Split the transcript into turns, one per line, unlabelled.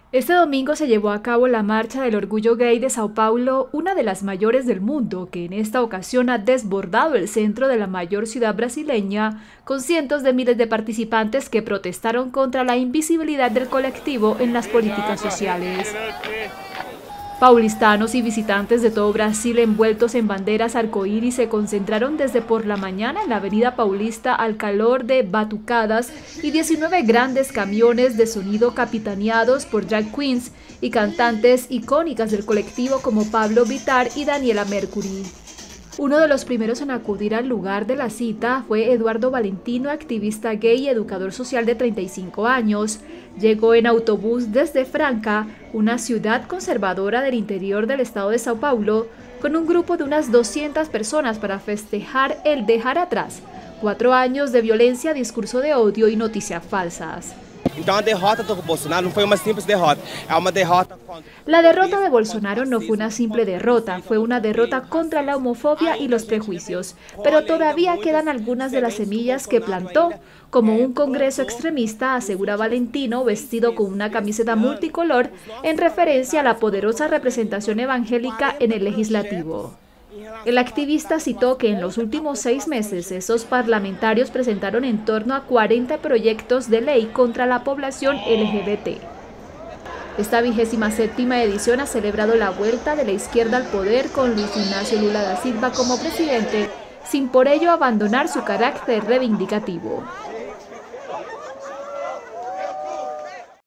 Este domingo se llevó a cabo la Marcha del Orgullo Gay de Sao Paulo, una de las mayores del mundo, que en esta ocasión ha desbordado el centro de la mayor ciudad brasileña, con cientos de miles de participantes que protestaron contra la invisibilidad del colectivo en las políticas sociales. Paulistanos y visitantes de todo Brasil envueltos en banderas arcoíris se concentraron desde por la mañana en la avenida Paulista al calor de batucadas y 19 grandes camiones de sonido capitaneados por drag queens y cantantes icónicas del colectivo como Pablo Vittar y Daniela Mercury. Uno de los primeros en acudir al lugar de la cita fue Eduardo Valentino, activista gay y educador social de 35 años. Llegó en autobús desde Franca, una ciudad conservadora del interior del estado de Sao Paulo, con un grupo de unas 200 personas para festejar el dejar atrás 4 años de violencia, discurso de odio y noticias falsas.
Então a derrota do Bolsonaro não foi uma simples derrota, é uma derrota contra...
La derrota de Bolsonaro no fue una simple derrota, fue una derrota contra la homofobia y los prejuicios, pero todavía quedan algunas de las semillas que plantó, como un congreso extremista, asegura Valentino, vestido con una camiseta multicolor, en referencia a la poderosa representación evangélica en el legislativo. El activista citó que en los últimos 6 meses esos parlamentarios presentaron en torno a 40 proyectos de ley contra la población LGBT. Esta 27ª edición ha celebrado la vuelta de la izquierda al poder con Luis Ignacio Lula da Silva como presidente, sin por ello abandonar su carácter reivindicativo.